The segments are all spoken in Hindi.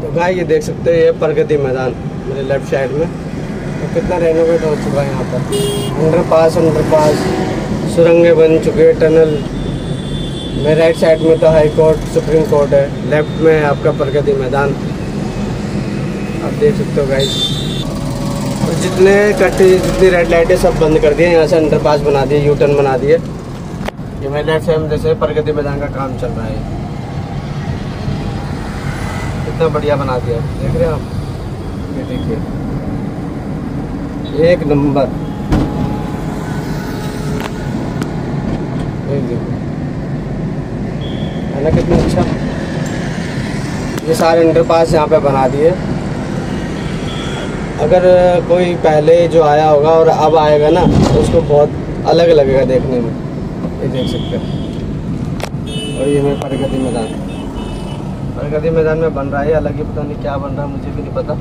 तो भाई ये देख सकते हैं, ये प्रगति मैदान मेरे लेफ्ट साइड में तो कितना रेनोवेट हो चुका है यहाँ पर। अंडरपास सुरंगें बन चुके हैं, टनल। मेरे राइट साइड में तो हाई कोर्ट सुप्रीम कोर्ट है, लेफ्ट में आपका प्रगति मैदान आप देख सकते हो गाइस। और जितने कट्टी जितनी रेड लाइटें सब बंद कर दिए, यहाँ से अंडरपास बना दिए, यू टर्न बना दिए। ये मेरे लेफ्ट साइड में जैसे प्रगति मैदान का काम चल रहा है, कितना बढ़िया बना दिया, देख रहे हैं आप। ये देखिए एक नंबर, है ना, कितना अच्छा। ये सारे अंडरपास यहाँ पे बना दिए। अगर कोई पहले जो आया होगा और अब आएगा ना तो उसको बहुत अलग लगेगा देखने में। ये देख सकते हैं। और ये मेरा प्रगति मैदान में बन रहा है अलग ही, पता नहीं क्या बन रहा है, मुझे भी नहीं पता।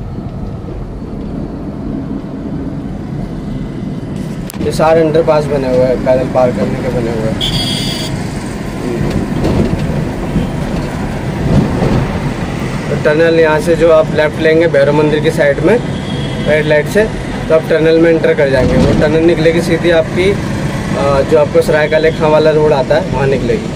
ये सारे अंडरपास बने हुए हैं, पैदल पार करने के बने हुए हैं। तो टनल यहाँ से जो आप लेफ्ट लेंगे भैरव मंदिर की साइड में रेड लाइट से, तो आप टनल में एंटर कर जाएंगे। वो टनल निकलेगी सीधी आपकी जो आपको सरायकाले खां वाला रोड आता है वहाँ निकलेगी।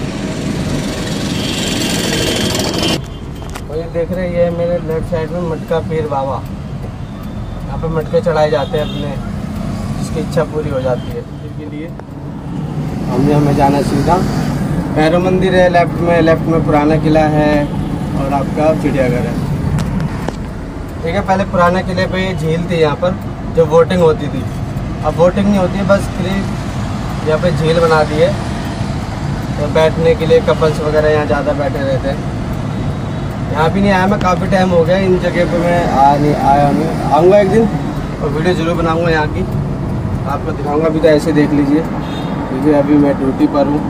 और ये देख रहे हैं, ये मेरे लेफ्ट साइड में मटका पीर बाबा, यहाँ पे मटके चढ़ाए जाते हैं अपने, जिसकी इच्छा पूरी हो जाती है। इसके लिए हमें जाना सीधा भैरव मंदिर है, लेफ्ट में पुराना किला है और आपका चिड़ियाघर है। ठीक है, पहले पुराने किले पे ये झील थी यहाँ पर जो बोटिंग होती थी, अब बोटिंग नहीं होती है, बस सिर्फ यहाँ पे झील बना दी है। तो बैठने के लिए कपल्स वगैरह यहाँ ज़्यादा बैठे रहते हैं। यहाँ भी नहीं आया मैं, काफ़ी टाइम हो गया इन जगह पे, मैं आया नहीं। आऊँगा एक दिन और वीडियो ज़रूर बनाऊँगा यहाँ की, आपको दिखाऊँगा। अभी तो ऐसे देख लीजिए क्योंकि अभी मैं ड्यूटी पर हूँ।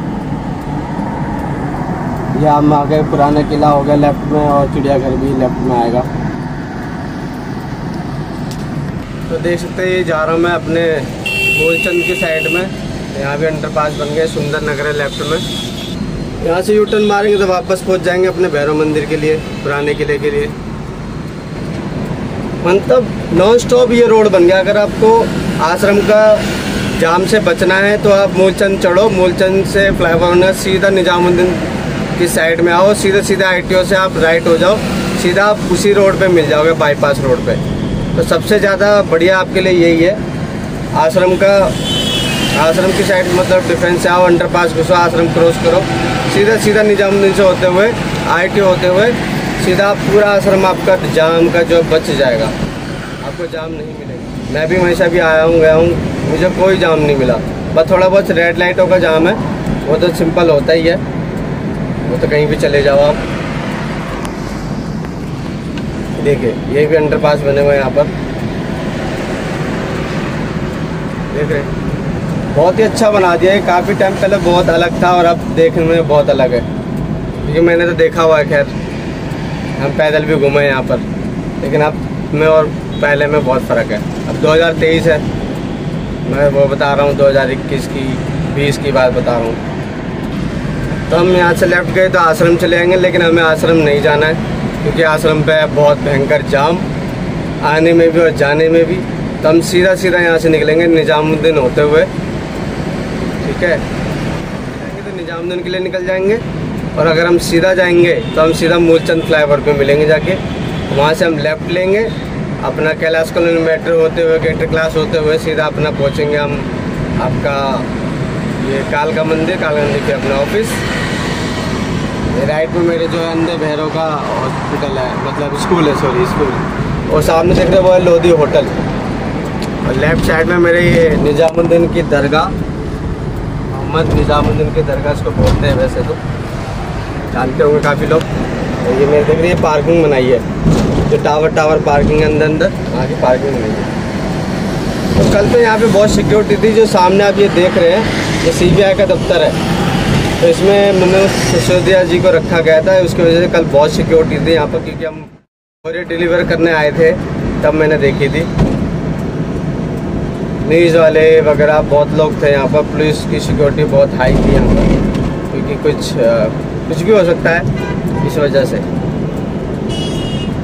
यहाँ हम आ गए, पुराना किला हो गया लेफ्ट में और चिड़ियाघर भी लेफ्ट में आएगा। तो देख सकते हैं, ये जा रहा हूँ मैं अपने मूलचंद की साइड में। यहाँ भी अंडरपास बन गए, सुंदर नगर है लेफ्ट में। यहाँ से यू टर्न मारेंगे तो वापस पहुँच जाएंगे अपने भैरव मंदिर के लिए, पुराने किले के लिए। मतलब नॉन स्टॉप ये रोड बन गया। अगर आपको आश्रम का जाम से बचना है तो आप मूलचंद चढ़ो, मूलचंद से फ्लाईओवर सीधा निजामुद्दीन की साइड में आओ, सीधा ITO से आप राइट हो जाओ, सीधा आप उसी रोड पे मिल जाओगे, बाईपास रोड पे। तो सबसे ज़्यादा बढ़िया आपके लिए यही है। आश्रम की साइड मतलब डिफेंस से आओ, अंडरपास घुसो, आश्रम क्रॉस करो, सीधा निजामुद्दीन से होते हुए ITO होते हुए सीधा पूरा आश्रम आपका जाम का जो बच जाएगा, आपको जाम नहीं मिलेगा। मैं भी हमेशा भी आया हूँ गया हूँ, मुझे कोई जाम नहीं मिला। बस थोड़ा बहुत रेड लाइटों का जाम है, वो तो सिंपल होता ही है, वो तो कहीं भी चले जाओ आप। देखिए ये भी अंडरपास बने हुए हैं यहाँ पर, देख रहे, बहुत ही अच्छा बना दिया है। काफ़ी टाइम पहले बहुत अलग था और अब देखने में बहुत अलग है, क्योंकि मैंने तो देखा हुआ है। खैर हम पैदल भी घूमे यहाँ पर, लेकिन अब में और पहले में बहुत फ़र्क है। अब 2023 है, मैं वो बता रहा हूँ 2021 की 20 की बात बता रहा हूँ। तो हम यहाँ से लेफ्ट गए तो आश्रम चले जाएंगे, लेकिन हमें आश्रम नहीं जाना है क्योंकि आश्रम पे बहुत भयंकर जाम, आने में भी और जाने में भी। तो हम सीधा यहाँ से निकलेंगे निजामुद्दीन होते हुए। ठीक है, तो निजामुद्दीन के लिए निकल जाएंगे, और अगर हम सीधा जाएंगे तो हम सीधा मूलचंद फ्लाईओवर पे मिलेंगे जाके। वहाँ से हम लेफ़्ट लेंगे, अपना कैलाश कॉलोनी मेट्रो होते हुए, गेटर क्लास होते हुए सीधा अपना पहुँचेंगे हम आपका ये कालका मंदिर के अपना ऑफिस। राइट में मेरे जो है अंधे भैरव का हॉस्पिटल है, मतलब स्कूल है, सॉरी स्कूल। और सामने देख रहे वो है लोधी होटल। और लेफ्ट साइड में मेरे ये निजामुद्दीन की दरगाह, मोहम्मद निजामुद्दीन की दरगाह इसको बोलते हैं, वैसे तो जानते होंगे काफ़ी लोग। तो ये मेरे देख रही है पार्किंग बनाई है, जो टावर पार्किंग है अंदर वहाँ की पार्किंग बनाई है। तो कल तो यहाँ पे बहुत सिक्योरिटी थी। जो सामने आप ये देख रहे हैं ये CBI का दफ्तर है, तो इसमें मनोज सिसोदिया जी को रखा गया था। उसकी वजह से कल बहुत सिक्योरिटी थी यहाँ पर, क्योंकि हम बोरियत डिलीवर करने आए थे तब मैंने देखी थी। न्यूज़ वाले वगैरह बहुत लोग थे यहाँ पर, पुलिस की सिक्योरिटी बहुत हाई थी यहाँ पर, क्योंकि कुछ भी हो सकता है इस वजह से।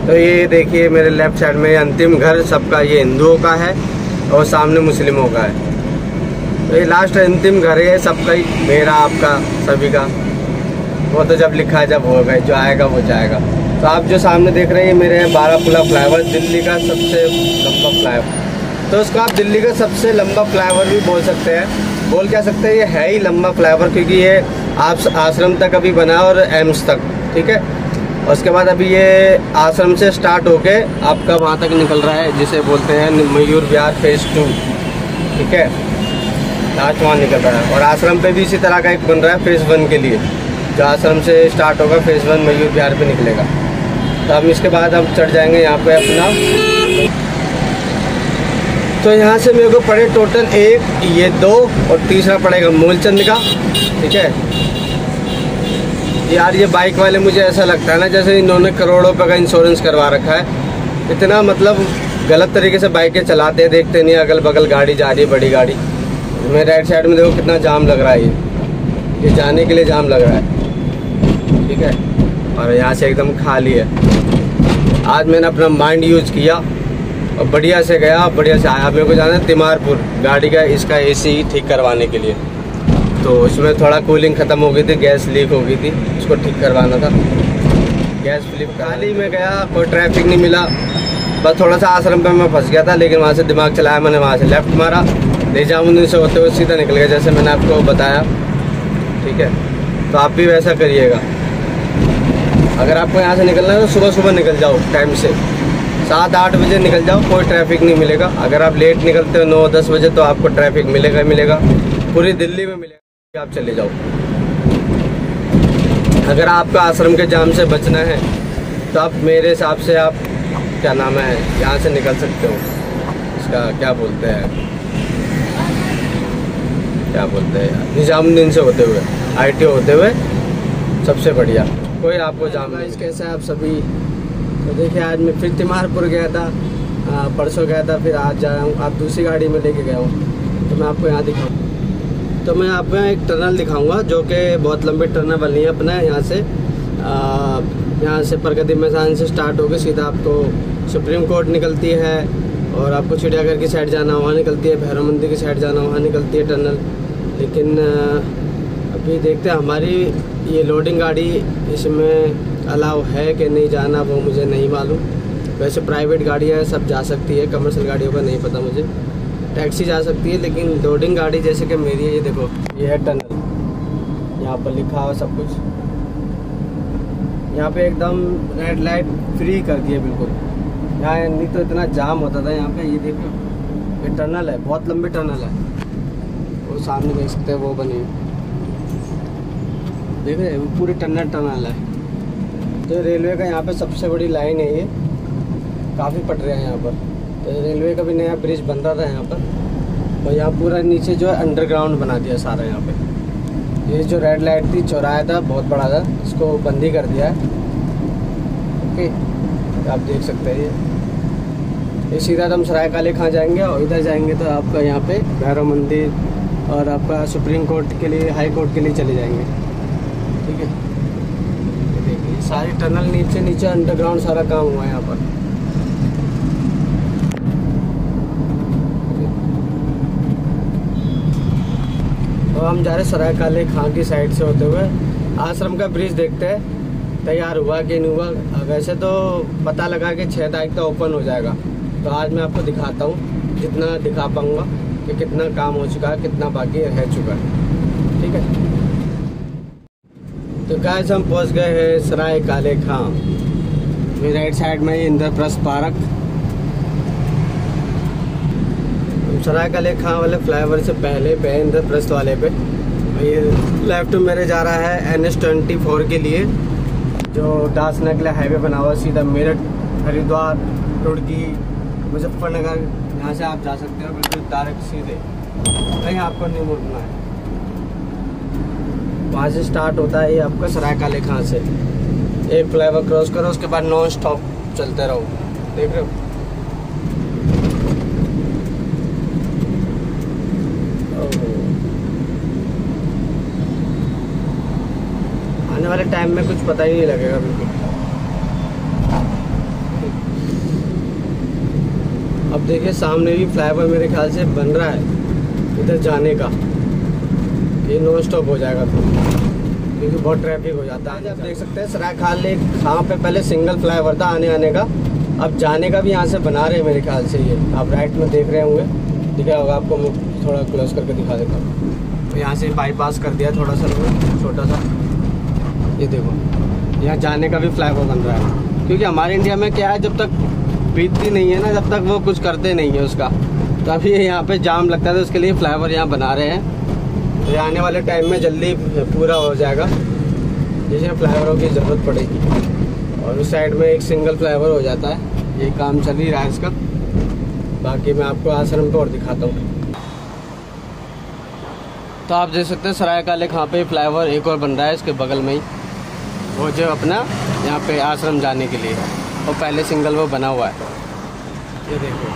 तो ये देखिए मेरे लेफ्ट साइड में अंतिम घर सबका, ये हिंदुओं का है और सामने मुस्लिमों का है। तो ये लास्ट अंतिम घर है सबका ही, मेरा आपका सभी का। वो तो जब लिखा है जब होगा, जो आएगा वो जाएगा। तो आप जो सामने देख रहे हैं मेरे बारापुला फ्लाईओवर, दिल्ली का सबसे लंबा फ्लाईओवर। तो उसको आप दिल्ली का सबसे लंबा फ्लाईओवर भी बोल सकते हैं। बोल क्या सकते हैं, ये है ही लंबा फ्लाईओवर, क्योंकि ये आप आश्रम तक अभी बना और एम्स तक, ठीक है। उसके बाद अभी ये आश्रम से स्टार्ट होके आपका वहाँ तक निकल रहा है, जिसे बोलते हैं मयूर विहार फेज़ 2, ठीक है। लास्ट वहाँ निकल रहा है। और आश्रम पे भी इसी तरह का एक बन रहा है फेज़ 1 के लिए, जो आश्रम से स्टार्ट होगा फेज़ 1 मयूर विहार पे निकलेगा। तो हम इसके बाद हम चढ़ जाएंगे यहाँ पे अपना। तो यहाँ से मेरे को पड़े टोटल 1, ये 2 और तीसरा पड़ेगा मूलचंद का, ठीक है। यार ये बाइक वाले मुझे ऐसा लगता है ना जैसे इन्होंने करोड़ों रुपये का इंश्योरेंस करवा रखा है। इतना मतलब गलत तरीके से बाइकें चलाते हैं, देखते नहीं अगल बगल गाड़ी जा रही है, बड़ी गाड़ी। मेरे राइट साइड में देखो कितना जाम लग रहा है, ये जाने के लिए जाम लग रहा है, ठीक है। और यहाँ से एकदम खाली है। आज मैंने अपना माइंड यूज़ किया और बढ़िया से गया, बढ़िया से आया। मेरे को जाना है तिमारपुर, गाड़ी का इसका AC ठीक करवाने के लिए। तो उसमें थोड़ा कूलिंग ख़त्म हो गई थी, गैस लीक हो गई थी, उसको ठीक करवाना था। गैस फ्लिप खाली में गया, कोई ट्रैफिक नहीं मिला, बस थोड़ा सा आश्रम पे मैं फंस गया था। लेकिन वहाँ से दिमाग चलाया मैंने, वहाँ से लेफ़्ट मारा, निजामुद्दीन से होते हुए सीधा निकल गया, जैसे मैंने आपको बताया, ठीक है। तो आप भी वैसा करिएगा। अगर आपको यहाँ से निकलना है तो सुबह सुबह निकल जाओ, टाइम से 7-8 बजे निकल जाओ, कोई ट्रैफिक नहीं मिलेगा। अगर आप लेट निकलते हो 9-10 बजे तो आपको ट्रैफिक मिलेगा ही मिलेगा, पूरी दिल्ली में मिलेगा। आप चले जाओ। अगर आपका आश्रम के जाम से बचना है तो आप मेरे हिसाब से आप क्या नाम है यहाँ से निकल सकते हो। इसका क्या बोलते हैं यार, निजामुद्दीन से होते हुए, ITO होते हुए सबसे बढ़िया। कोई आपको जाम नहीं। कैसे आप सभी। तो देखिए आज मैं फिर तिमारपुर गया था, परसों गया था, फिर आज जाया हूँ। आप दूसरी गाड़ी में लेके गया हूँ। तो मैं आपको यहाँ दिखाऊँ, तो मैं आपको यहाँ एक टनल दिखाऊंगा जो कि बहुत लंबी टनल बनी है अपना। यहाँ से प्रगति मैदान से स्टार्ट होकर सीधा आपको सुप्रीम कोर्ट निकलती है, और आपको चिड़ियाघर की साइड जाना वहाँ निकलती है, भैरव मंदिर की साइड जाना वहाँ निकलती है टनल। लेकिन अभी देखते हैं हमारी ये लोडिंग गाड़ी इसमें अलाउ है कि नहीं जाना, वो मुझे नहीं मालूम। वैसे प्राइवेट गाड़ी है, सब जा सकती है, कमर्शियल गाड़ियों का नहीं पता मुझे। टैक्सी जा सकती है, लेकिन लोडिंग गाड़ी जैसे कि मेरी है, ये देखो ये है टनल, यहाँ पर लिखा हुआ सब कुछ। यहाँ पे एकदम रेड लाइट फ्री कर दी है बिल्कुल। यहाँ नहीं तो इतना जाम होता था यहाँ पे। ये देखो ये टनल है, बहुत लंबी टनल है। वो सामने देख सकते हैं वो बनी, देख रहे वो पूरी टनल है। तो रेलवे का यहाँ पे सबसे बड़ी लाइन है, ये काफ़ी पटरियाँ हैं यहाँ पर। तो रेलवे का भी नया ब्रिज बन रहा था यहाँ पर, और यहाँ पूरा नीचे जो है अंडरग्राउंड बना दिया सारा। यहाँ पे ये जो रेड लाइट थी, चौराहा था बहुत बड़ा था, इसको बंद ही कर दिया है। ओके, तो आप देख सकते हैं ये सीधा हम सराय काले खां जाएंगे, और इधर जाएंगे तो आपका यहाँ पे भैरव मंदिर और आपका सुप्रीम कोर्ट के लिए, हाई कोर्ट के लिए चले जाएंगे, ठीक है। देखिए सारी टनल नीचे अंडरग्राउंड सारा काम हुआ है यहाँ पर। तो हम जा रहे सराय काले खां की साइड से होते हुए आश्रम का ब्रिज देखते हैं तैयार हुआ कि नहीं हुआ। वैसे तो पता लगा कि 6 तारीख तक ओपन हो जाएगा। तो आज मैं आपको दिखाता हूँ, जितना दिखा पाऊँगा कि कितना काम हो चुका है, कितना बाकी रह चुका है, ठीक है। तो गाइस हम पहुँच गए हैं सराय काले खां। मेरे राइट साइड में इंद्रप्रस्थ पार्क। सराय काले खां वाले फ्लाईओवर से पहले पे इंद्रप्रस्थ वाले पे, ये लेफ्ट मेरे जा रहा है NH24 के लिए, जो दासना के लिए हाईवे बना हुआ सीधा मेरठ, हरिद्वार, रुड़की, मुजफ्फरनगर। यहाँ से आप जा सकते हो बिल्कुल डायरेक्ट सीधे, कहीं आपको नहीं मुड़ना है। वहाँ से स्टार्ट होता है ये आपका सराय काले खां से। एक फ्लाईओवर क्रॉस करो, उसके बाद नॉन स्टॉप चलते रहो, देख रहे हो। आने वाले टाइम में कुछ पता ही नहीं लगेगा बिल्कुल। अब देखिए सामने भी फ्लाईओवर मेरे ख्याल से बन रहा है इधर जाने का, ये नॉन स्टॉप हो जाएगा तो, क्योंकि बहुत ट्रैफिक हो जाता है। आप देख सकते हैं सरायखाल लेक, यहाँ पे पहले सिंगल फ्लाईओवर था आने का, अब जाने का भी यहाँ से बना रहे हैं मेरे ख्याल से। ये आप राइट में देख रहे होंगे, दिख रहा होगा आपको, मैं थोड़ा क्लोज करके दिखा देता हूँ। तो यहाँ से बाईपास कर दिया थोड़ा सा, छोटा सा, ये देखो यहाँ जाने का भी फ्लाईओवर बन रहा है। क्योंकि हमारे इंडिया में क्या है, जब तक बीतती नहीं है ना, जब तक वो कुछ करते नहीं है उसका, तो अभी यहाँ पे जाम लगता है, तो उसके लिए फ्लाईओवर यहाँ बना रहे हैं। तो आने वाले टाइम में जल्दी पूरा हो जाएगा, जिसमें फ्लाईओवरों की ज़रूरत पड़ेगी। और उस साइड में एक सिंगल फ्लाईओवर हो जाता है, ये काम चल ही रहा है इसका। बाकी मैं आपको आश्रम पे और दिखाता हूँ। तो आप देख सकते हैं सरायखाल लेक, यहाँ पे फ्लाईओवर एक और बन रहा है इसके बगल में ही, वो जो अपना यहाँ पे आश्रम जाने के लिए, और पहले सिंगल वो बना हुआ है, ये देखो।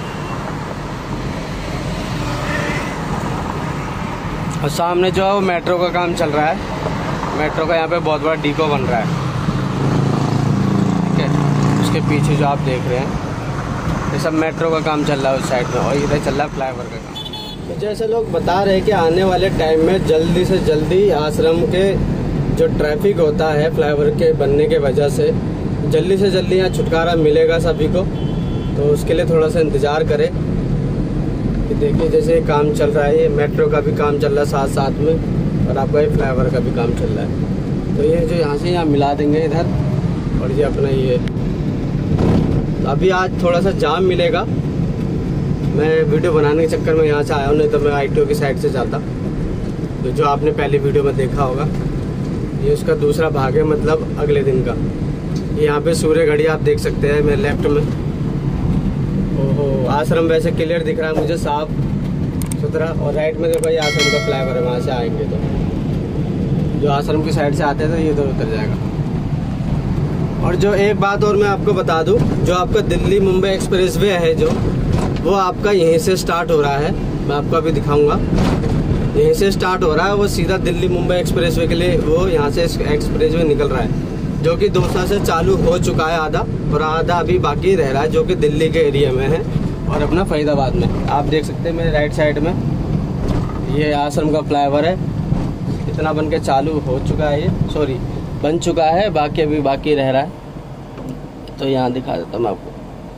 और सामने जो है वो मेट्रो का काम चल रहा है, मेट्रो का यहाँ पे बहुत बड़ा डिपो बन रहा है, ठीक है। उसके पीछे जो आप देख रहे हैं ये सब मेट्रो का काम चल रहा है उस साइड में, और इधर चल रहा है फ्लाईओवर का काम। तो जैसे लोग बता रहे हैं कि आने वाले टाइम में जल्दी से जल्दी आश्रम के जो ट्रैफिक होता है फ्लाईओवर के बनने के वजह से, जल्दी से जल्दी यहाँ छुटकारा मिलेगा सभी को। तो उसके लिए थोड़ा सा इंतज़ार करें। कि देखिए जैसे काम चल रहा है, ये मेट्रो का भी काम चल रहा है साथ साथ में, और आपका ये फ्लाईओवर का भी काम चल रहा है। तो ये जो यहाँ से यहाँ मिला देंगे इधर, और ये अपना ये, तो अभी आज थोड़ा सा जाम मिलेगा। मैं वीडियो बनाने के चक्कर में यहाँ से आया हूँ, नहीं तो मैं ITO की साइड से जाता। तो जो आपने पहली वीडियो में देखा होगा, ये उसका दूसरा भाग है, मतलब अगले दिन का। यहाँ पे सूर्य घड़ी आप देख सकते हैं मेरे लेफ्ट में। ओहो, आश्रम वैसे क्लियर दिख रहा है मुझे, साफ सुथरा। और राइट में देखो ये आश्रम का फ्लाईओवर है, वहाँ से आएंगे तो जो आश्रम की साइड से आते हैं तो ये इधर उतर जाएगा। और जो एक बात और मैं आपको बता दूं, जो आपका दिल्ली मुंबई एक्सप्रेसवे है जो, वो आपका यहीं से स्टार्ट हो रहा है। मैं आपको अभी दिखाऊंगा, यहीं से स्टार्ट हो रहा है, वो सीधा दिल्ली मुंबई एक्सप्रेसवे के लिए वो यहाँ से एक्सप्रेसवे निकल रहा है, जो कि दोसा से चालू हो चुका है आधा, और आधा अभी बाकी रह रहा है, जो कि दिल्ली के एरिया में है और अपना फरीदाबाद में। आप देख सकते हैं मेरे राइट साइड में ये आश्रम का फ्लाईओवर है, इतना बन के चालू हो चुका है, ये सॉरी बन चुका है, बाकी अभी बाकी रह रहा है। तो यहाँ दिखा देता हूँ मैं आपको।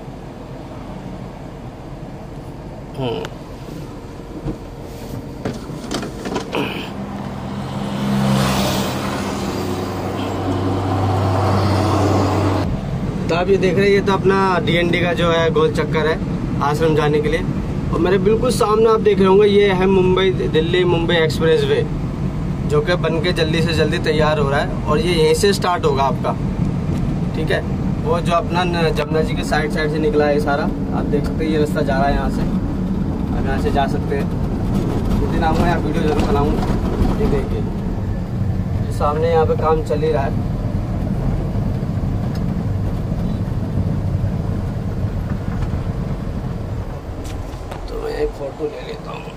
तो आप ये देख रहे हैं, ये तो अपना DND का जो है गोल चक्कर है आश्रम जाने के लिए। और मेरे बिल्कुल सामने आप देख रहे होंगे, ये है दिल्ली मुंबई एक्सप्रेसवे, जो कि बन के जल्दी से जल्दी तैयार हो रहा है, और ये यहीं से स्टार्ट होगा आपका, ठीक है। वो जो अपना जमुना जी के साइड से निकला है सारा, आप देख सकते हैं ये रास्ता जा रहा है यहाँ से, आप यहाँ से जा सकते हैं। उस दिन आपको यहाँ वीडियो जरूर बनाऊँगा। ये देखिए सामने यहाँ पे काम चल ही रहा है। तो मैं एक फोटो ले लेता हूँ।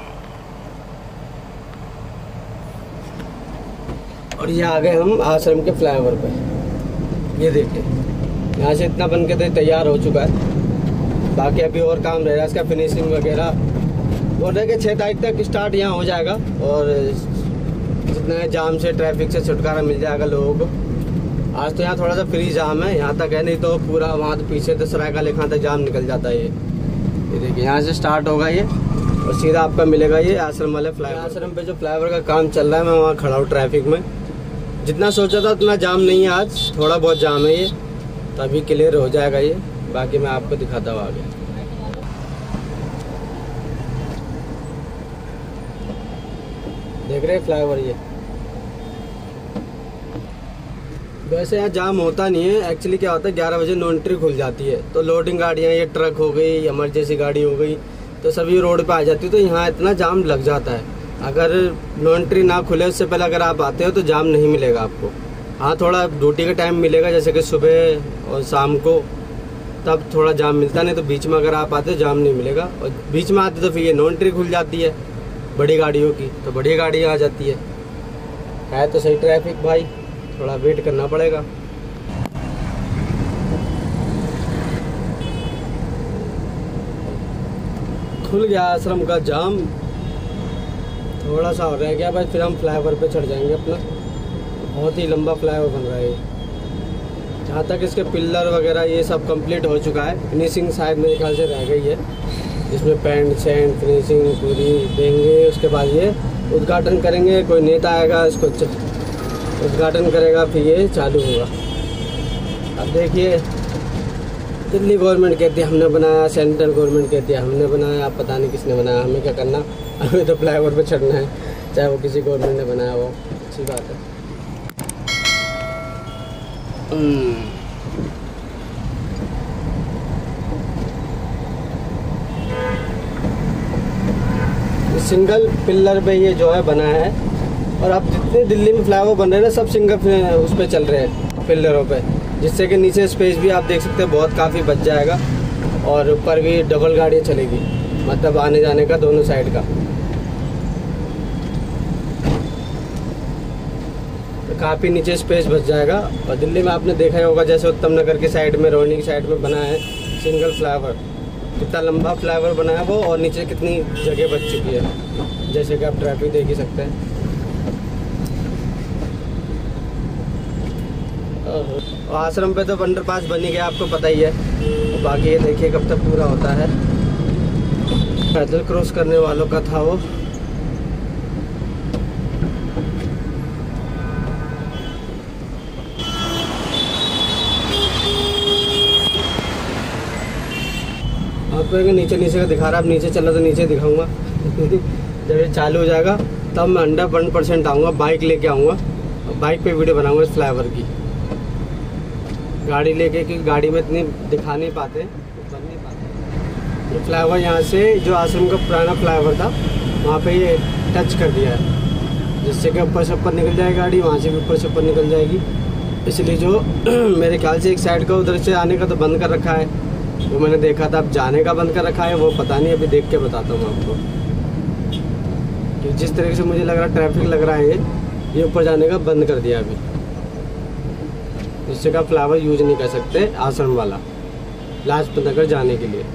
और ये आ गए हम आश्रम के फ्लाईओवर पे। ये देखिए यहाँ से इतना बन के तो तैयार हो चुका है, बाकी अभी और काम रह रहा है इसका, फिनिशिंग वगैरह। बोल रहे कि 6 तारीख तक स्टार्ट यहाँ हो जाएगा, और जितना जाम से ट्रैफिक से छुटकारा मिल जाएगा लोगों को। आज तो यहाँ थोड़ा सा फ्री जाम है, यहाँ तक है, नहीं तो पूरा वहाँ तो पीछे तो सरायखाल लेक तक जाम निकल जाता है। ये देखिए यहाँ से स्टार्ट होगा ये, और सीधा आपका मिलेगा ये आश्रम वाले फ्लाईओवर। आश्रम पे जो फ्लाईओवर का काम चल रहा है, मैं वहाँ खड़ा हूँ ट्रैफिक में। जितना सोचा था उतना जाम नहीं है आज, थोड़ा बहुत जाम है ये, तभी क्लियर हो जाएगा ये। बाकी मैं आपको दिखाता हूँ आगे। देख रहे हैं फ्लाईओवर ये। वैसे यहाँ जाम होता नहीं है, एक्चुअली क्या होता है 11 बजे नो एंट्री खुल जाती है, तो लोडिंग गाड़ियाँ, ये ट्रक हो गई, इमरजेंसी गाड़ी हो गई, तो सभी रोड पे आ जाती है, तो यहाँ इतना जाम लग जाता है। अगर नो एंट्री ना खुले उससे पहले अगर आप आते हो तो जाम नहीं मिलेगा आपको। हाँ थोड़ा ड्यूटी का टाइम मिलेगा, जैसे कि सुबह और शाम को, तब थोड़ा जाम मिलता, नहीं तो बीच में अगर आप आते जाम नहीं मिलेगा। और बीच में आते तो फिर ये नो एंट्री खुल जाती है बड़ी गाड़ियों की, तो बड़ी गाड़ियाँ आ जाती है तो सही ट्रैफिक भाई, थोड़ा वेट करना पड़ेगा। खुल गया आश्रम का जाम, थोड़ा सा और रह गया भाई, फिर हम फ्लाईओवर पे चढ़ जाएंगे अपना। बहुत ही लंबा फ्लाईओवर बन रहा है। जहाँ तक इसके पिलर वगैरह ये सब कंप्लीट हो चुका है, फिनिशिंग शायद मेरे ख्याल से रह गई है, इसमें पेंट सेंट फिनिशिंग पूरी देंगे। उसके बाद ये उद्घाटन करेंगे, कोई नेता आएगा इसको उद्घाटन करेगा, फिर ये चालू होगा। अब देखिए, दिल्ली गवर्नमेंट कहती है हमने बनाया, सेंट्रल गवर्नमेंट कहती है हमने बनाया, अब पता नहीं किसने बनाया, हमें क्या करना। हमें तो फ्लाईओवर पे चढ़ना है, चाहे वो किसी गवर्नमेंट ने बनाया हो। अच्छी बात है। सिंगल पिलर पे ये जो है बना है, और अब जितने दिल्ली में फ्लाईओवर बन रहे हैं ना, सब सिंगल उस पे चल रहे हैं, पिलरों पे, जिससे कि नीचे स्पेस भी आप देख सकते हैं बहुत काफ़ी बच जाएगा, और ऊपर भी डबल गाड़ियाँ चलेगी, मतलब आने जाने का दोनों साइड का। तो काफ़ी नीचे स्पेस बच जाएगा। और दिल्ली में आपने देखा ही होगा, जैसे उत्तम नगर की साइड में, रोहिणी की साइड में बना है सिंगल फ्लाईओवर, कितना लंबा फ्लाईओवर बना है वो, और नीचे कितनी जगह बच चुकी है, जैसे कि आप ट्रैफिक देख ही सकते हैं। और आश्रम पे तो अंडरपास बन ही गया, आपको पता ही है। बाकी ये देखिए कब तक पूरा होता है। पैदल क्रॉस करने वालों का था वो। आपको नीचे का दिखा रहा है, अब नीचे चला तो नीचे दिखाऊंगा। जब ये चालू हो जाएगा तब मैं 100% आऊँगा, बाइक लेके आऊँगा, और बाइक पे वीडियो बनाऊँगा इस फ्लाईओवर की। गाड़ी लेके, क्योंकि गाड़ी में इतनी दिखा नहीं पाते, बन नहीं पाते। ये फ्लाईओवर यहाँ से जो आश्रम का पुराना फ्लाईओवर था, वहाँ पे ये टच कर दिया है, जिससे कि ऊपर से ऊपर निकल जाएगी गाड़ी, वहाँ से भी ऊपर से ऊपर निकल जाएगी। इसलिए जो मेरे ख्याल से एक साइड का उधर से आने का तो बंद कर रखा है, वो मैंने देखा था। अब जाने का बंद कर रखा है वो पता नहीं, अभी देख के बताता हूँ आपको। कि जिस तरीके से मुझे लग रहा है ट्रैफिक लग रहा है, ये ऊपर जाने का बंद कर दिया अभी, जिससे का फ्लाईओवर यूज नहीं कर सकते आश्रम वाला लाजपत नगर जाने के लिए।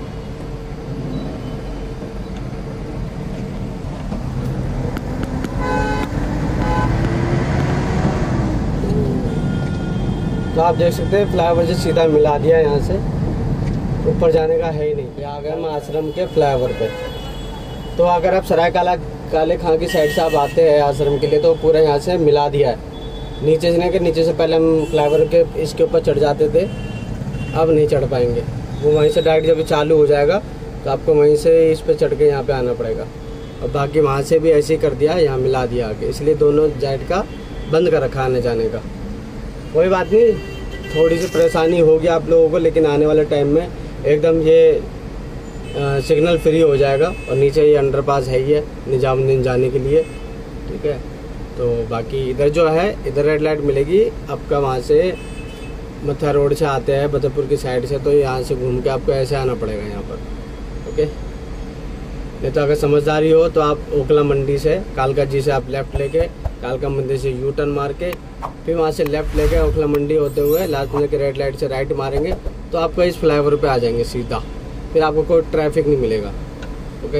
तो आप देख सकते हैं फ्लाईओवर से सीधा मिला दिया, यहाँ से ऊपर जाने का है ही नहीं। आ गए हम आश्रम के फ्लाईओवर पे। तो अगर आप सराय काले खां की साइड से आप आते हैं आश्रम के लिए, तो पूरा यहाँ से मिला दिया है। नीचे से नहीं, कि नीचे से पहले हम फ्लाईओवर के इसके ऊपर चढ़ जाते थे, अब नहीं चढ़ पाएंगे। वो वहीं से डायरेक्ट जब चालू हो जाएगा तो आपको वहीं से इस पर चढ़ के यहाँ पे आना पड़ेगा। और बाकी वहाँ से भी ऐसे ही कर दिया, यहाँ मिला दिया आगे, इसलिए दोनों साइड का बंद कर रखा आने जाने का। कोई बात नहीं, थोड़ी सी परेशानी होगी आप लोगों को, लेकिन आने वाले टाइम में एकदम ये सिग्नल फ्री हो जाएगा। और नीचे ये अंडरपास है ही है निजामुद्दीन जाने के लिए, ठीक है। तो बाकी इधर जो है, इधर रेड लाइट मिलेगी आपका, वहाँ से मथुरा रोड से आते हैं बदरपुर की साइड से, तो यहाँ से घूम के आपको ऐसे आना पड़ेगा यहाँ पर, ओके। नहीं तो अगर समझदारी हो तो आप ओखला मंडी से, कालका जी से आप लेफ़्ट लेके, कालका मंदिर से यू टर्न मार के, फिर वहाँ से लेफ़्ट लेके ओखला मंडी होते हुए लाजपत के रेड लाइट से राइट मारेंगे, तो आपको इस फ्लाईओवर पे आ जाएंगे सीधा, फिर आपको कोई ट्रैफिक नहीं मिलेगा, ओके।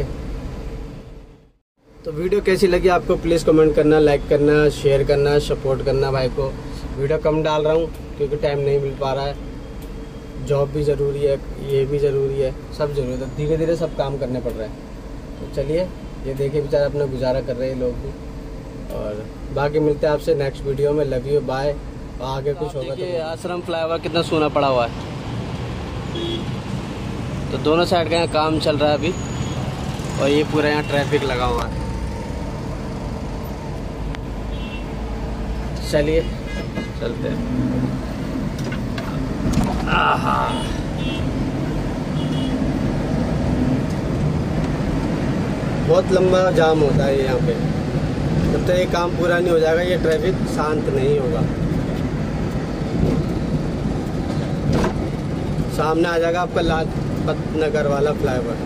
तो वीडियो कैसी लगी आपको प्लीज़ कमेंट करना, लाइक करना, शेयर करना, सपोर्ट करना भाई को। वीडियो कम डाल रहा हूँ क्योंकि टाइम नहीं मिल पा रहा है, जॉब भी ज़रूरी है, ये भी ज़रूरी है, सब ज़रूरी है, तो धीरे धीरे सब काम करने पड़ रहे हैं। तो चलिए, ये देखिए बेचारा अपना गुजारा कर रहे हैं लोग भी। और बाकी मिलते हैं आपसे नेक्स्ट वीडियो में। Love you, bye. आगे कुछ होगा तो। आश्रम फ्लाईओवर कितना सोना पड़ा हुआ है, तो दोनों साइड का यहाँ काम चल रहा है अभी, और ये पूरा यहाँ ट्रैफिक लगा हुआ है। चलिए चलते हैं। आहा, बहुत लंबा जाम होता है यहाँ पे। जब तक ये काम पूरा नहीं हो जाएगा ये ट्रैफिक शांत नहीं होगा। सामने आ जाएगा आपका लाजपत नगर वाला फ्लाईओवर।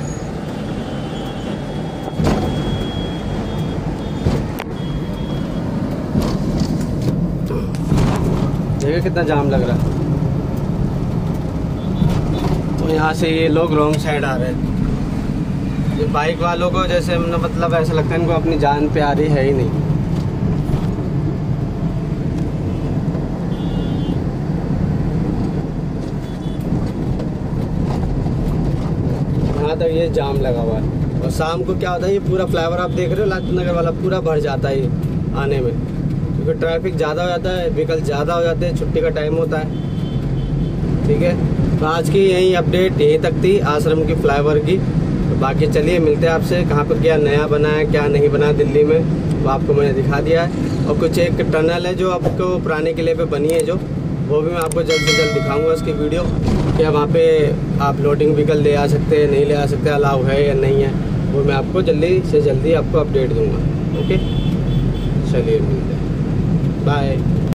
देखिए कितना जाम लग रहा है। तो यहाँ से ये लोग रॉन्ग साइड आ रहे हैं। ये बाइक वालों को जैसे मतलब ऐसा लगता है इनको अपनी जान प्यारी है ही नहीं। यहाँ तक ये जाम लगा हुआ है और शाम को क्या होता है, ये पूरा फ्लाईओवर आप देख रहे हो लाजपत नगर वाला पूरा भर जाता है ये आने में, क्योंकि ट्रैफिक ज़्यादा हो जाता है, व्हीकल ज़्यादा हो जाते हैं, छुट्टी का टाइम होता है। ठीक है, तो आज की यही अपडेट यहीं तक थी आश्रम की फ्लाईओवर की। तो बाकी चलिए मिलते हैं आपसे, कहाँ पर क्या नया बना है क्या नहीं बना दिल्ली में, वो आपको मैंने दिखा दिया है। और कुछ एक टनल है जो आपको पुराने किले पे बनी है, जो वो भी मैं आपको जल्द से जल्द दिखाऊंगा उसकी वीडियो, कि वहाँ पे आप लोडिंग व्हीकल ले आ सकते हैं नहीं ले आ सकते, अलाउ है या नहीं है, वो मैं आपको जल्दी से जल्दी आपको अपडेट दूंगा। ओके, चलिए मिलते हैं, बाय।